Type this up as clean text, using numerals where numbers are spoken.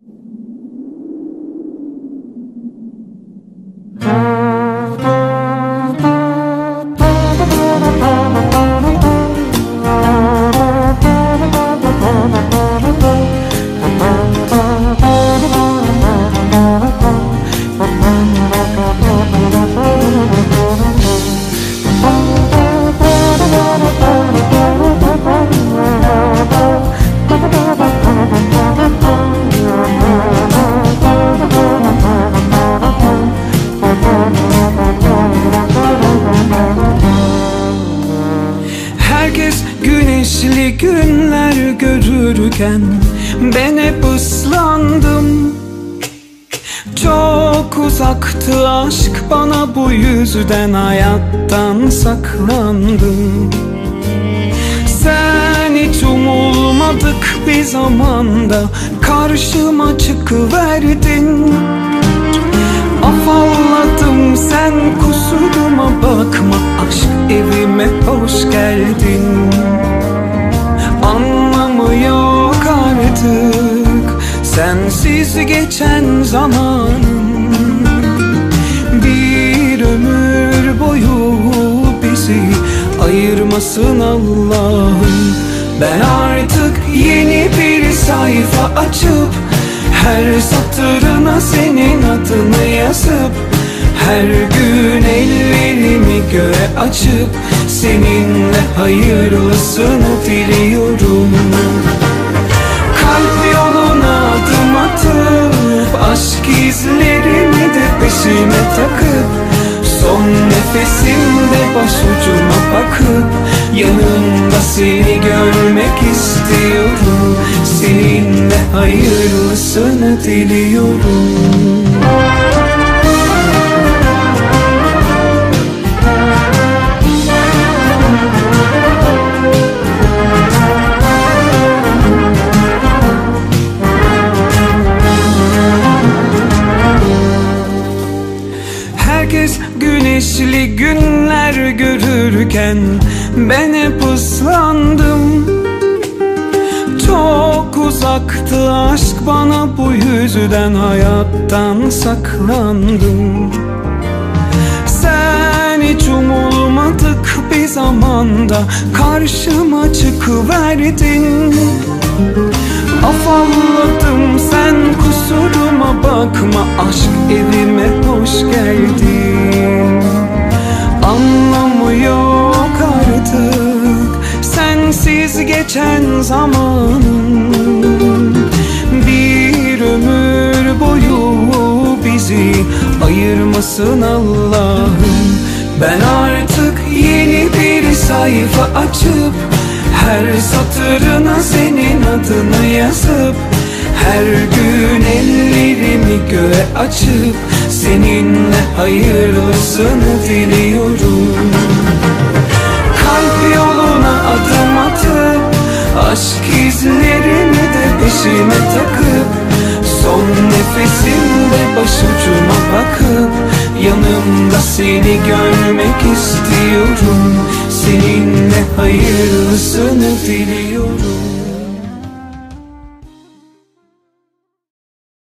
Herkes güneşli günler görürken ben hep ıslandım. Çok uzaktı aşk, bana bu yüzden hayattan saklandım. Sen hiç umulmadık bir zamanda karşıma çıkıverdin. Afalladım, sen kusuruma bakma, aşk evime hoş geldin. Anlamı yok artık sensiz geçen zamanım. Bir ömür boyu bizi ayırmasın Allah'ım. Ben artık yeni bir sayfa açıp her satırına senin adını yazıp her gün ellerimi göğe açıp seninle hayırlısını diliyorum. Kalp yoluna adım atıp aşk izlerimi de peşime takıp son nefesimde başucuma bakıp yanımda seni görmek istiyorum. Seninle hayırlısını diliyorum. Herkes güneşli günler görürken ben hep ıslandım. Çok uzaktı aşk, bana bu yüzden hayattan saklandım. Sen hiç umulmadık bir zamanda karşıma çıkıverdin. Afalladım, sen kusuruma bakma, aşk evime hoş geldin. Anlamı yok artık sensiz geçen zamanım. Bir ömür boyu bizi ayırmasın Allah'ım. Ben artık yeni bir sayfa açıp her satırına senin adını yazıp her gün ellerimi göğe açıp seninle hayırlısını diliyorum. Kalp yoluna adım atıp aşk izlerimi de peşime takıp son nefesimde başucuma bakıp yanımda seni görmek istiyorum. Seninle hayırlısını diliyorum.